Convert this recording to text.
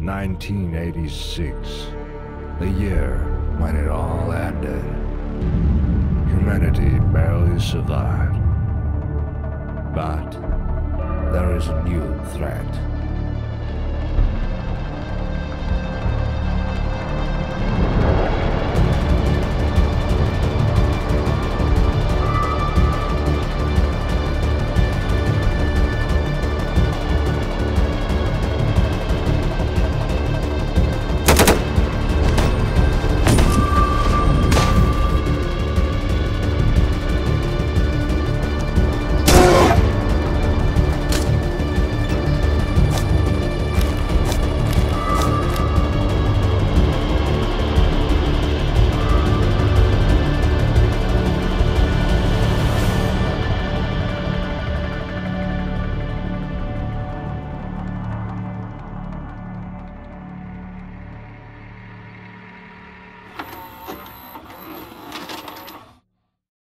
1986, the year when it all ended. Humanity barely survived. But there is a new threat.